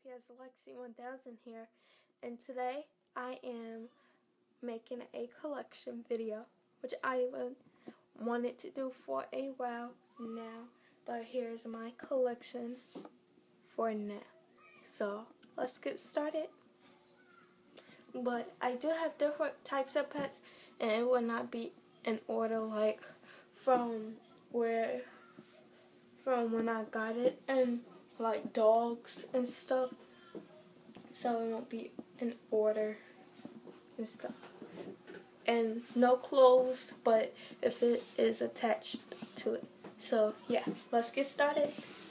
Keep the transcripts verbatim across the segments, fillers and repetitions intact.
L P S Lexi one thousand here, and today I am making a collection video, which I wanted to do for a while now, but here's my collection for now. So let's get started. But I do have different types of pets, and it will not be in order like from where from when I got it, and like dogs and stuff, so it won't be in order and stuff. And no clothes, but if it is attached to it. So yeah, let's get started.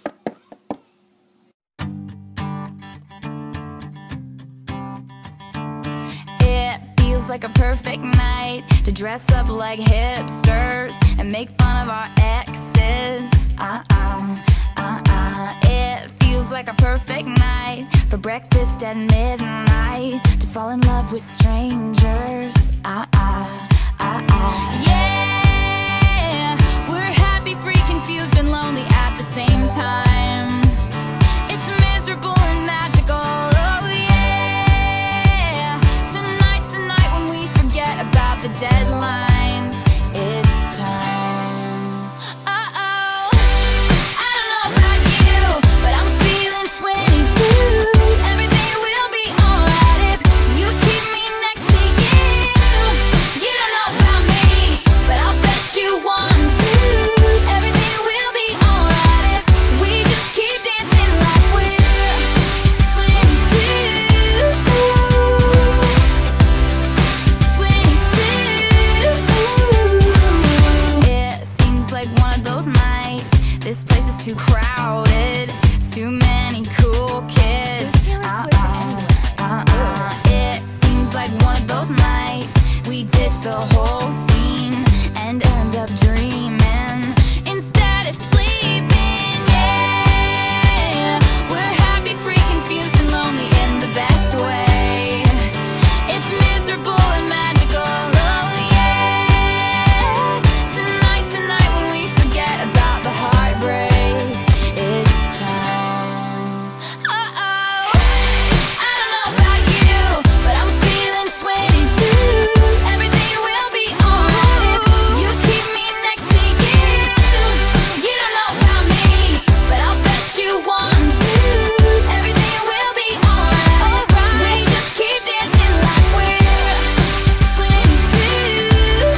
It feels like a perfect night to dress up like hipsters and make fun of our exes. Uh-uh, uh-uh. It feels like a perfect night for breakfast at midnight, to fall in love with strangers. Uh-uh, uh-uh. Yeah, we're happy, free, confused, and lonely at the same time. It's miserable and magical. Oh yeah, tonight's the night when we forget about the deadlines. It's time. Uh-oh, I don't know about you, but I'm feeling twenty-two. Everything will be alright if you keep me next to you. You don't know about me, but I'll bet you want to. Everything will be alright if we just keep dancing like we're twenty-two. twenty-two. It seems like one of those nights. This place is too crowded, too many cool kids. Uh-uh, uh-uh. It seems like one of those nights we ditch the whole scene and end up dreaming instead of sleeping. Yeah, we're happy, free, confused, and lonely in the best way. It's miserable and magical. Oh yeah, tonight's the night when we forget about the heartbreaks. It's time. Uh-oh, I don't know about you, but I'm feeling twenty-two. Everything will be alright if you keep me next to you. You don't know about me, but I'll bet you want to. Everything will be alright. We just keep dancing like we're twenty-two.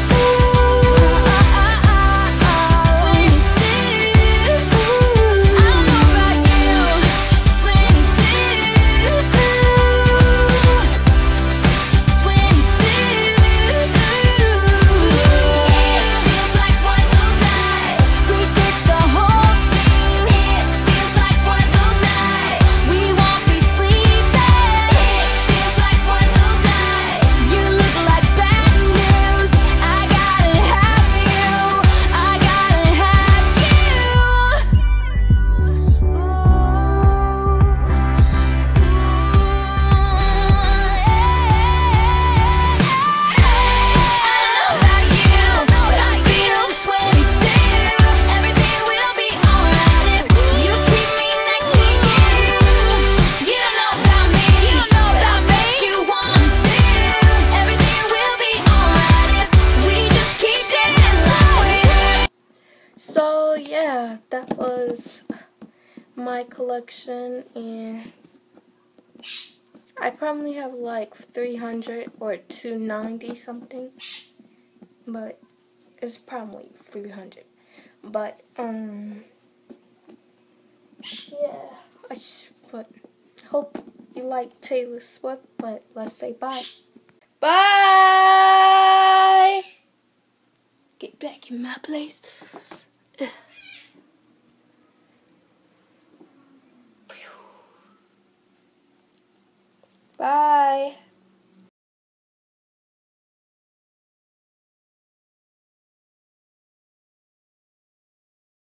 twenty-two. I don't know about you. twenty-two. It feels like one of those nights we ditch the whole scene. It feels like one of those nights we won't be sleeping. It feels like one of those nights you look like bad news. I gotta have you. I gotta have you. Ooh, I don't know about you, but I'm feeling twenty-two. Everything will be alright if you keep me next to you. You don't know about me, but I bet you want to. Everything will be alright if we just keep dancing like we're. So yeah, that was my collection, and I probably have like three hundred or two ninety something, but it's probably three hundred. But um yeah, I sh but hope you like Taylor Swift. But let's say bye. Bye. Get back in my place.